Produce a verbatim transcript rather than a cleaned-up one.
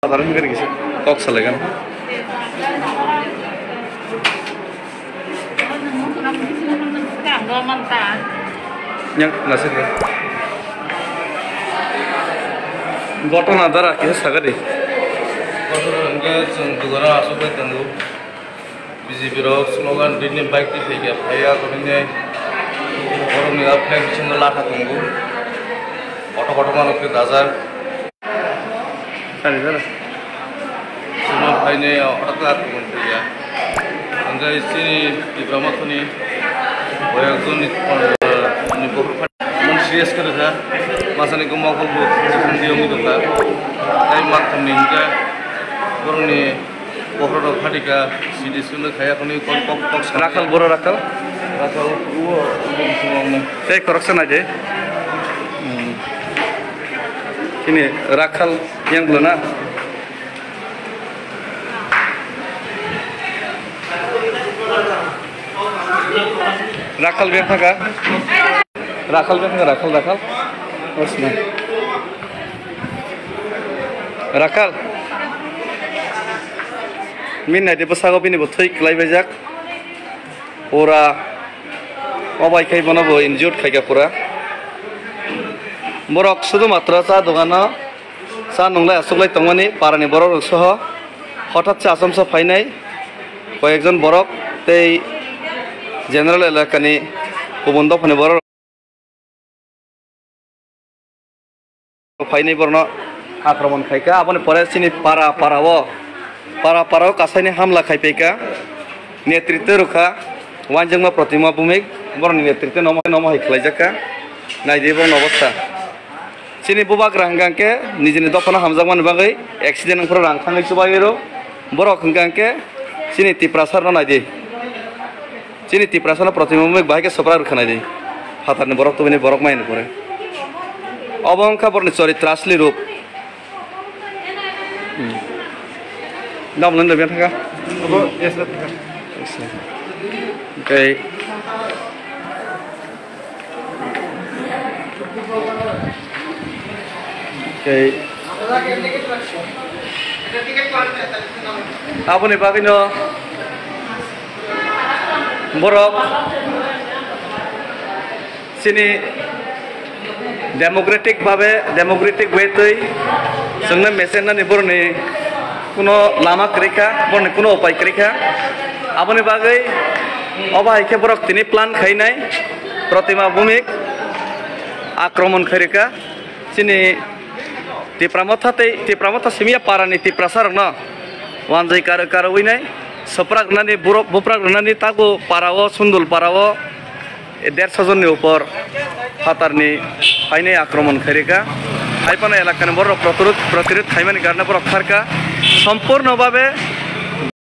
साधारण कर गिसे कक सालायगोन yang nasi ke घटना द्वारा किसे सागरी घटना उनके जों दुगारा आसुबे तंगु बीजेपी रॉक स्लोगन दिल्ली बाइक ती फेंके फाया करेंगे और उन्हें अपने किचन लाठा तंगु ऑटो ऑटो मानो के दाजार सारी सारा सुनो भाई ने अटका तुम दिया उनका इसी डिप्लोमा तो नहीं वो एक जोन निकोर मन सीरियस कर था मासाने को मौका बहुत दिया मुझे था ताई मार्क हमने इनका बरने बहरों फाटी का सीडी सुनने खाया कोनी कौन कौन कौन राखल बोरो राखल राखल वो सुनो saya correction aja ini rakal yang belum na rakal biasa kah rakal biasa kah rakal rakal osna rakal min nanti pesago ini betul kelai bejak ora obai kai bono bo injured kai pura borok sudu matra sa dogano sa nonglai asuklai tongmani parani borok soho হঠাৎ সে আসাম সব ফাইনাই কয়েকজন বরক তেই general এলাকানি কুবন্দ ফনে বড় ফাইনাই বর্ণ আক্রমণ খাইকা আপনি পরে চিনি পারা পারাও পারা পারাও কাছাইনি হামলা খাইপেকা নেতৃত্ব রক্ষা ওয়ানজংমা প্রতিমা ভূমিক বরনি নেতৃত্ব নম নম হাইখ্লাইজাকা নাইদে বরন অবস্থা চিনি বুবাক রাঙ্গাংকে নিজেনি দফনা হামজাকমান বাগৈ অ্যাক্সিডেন্ট ফর রাংখাङै सुबायरो borok hingangke sini tiprasar no naidi sini tiprasar no प्रतिमा भूमिक bahike sopra rukhanai di hatarni borok tubini borok main pore অবংকা Borni চরিত্র আসলি রূপ নাম লন্দ বিয়ান থাকা ওবো এসরা থাকা ওকে ওকে আপনি বাকিনো borok sini demokratik babe demokratik wetoi sungna mesen na ni borni kuno lama krika borni kuno upai krika apni bagai obai ke borok tini plan khainai protima bhumik akromon kharika sini tipramotha tei tipramotha simia parani tiprasar na wanjai kar karawinai soprak nani borok boprak nani tago parao sundul parao দেড়শো জনের উপর হাতারনি ফাইনে আক্রমণ খাইরেকা হাইপানা এলাকার বড় প্রতিরোধ প্রতিরোধ খাইমানি গার্না রক্ষারকা সম্পূর্ণভাবে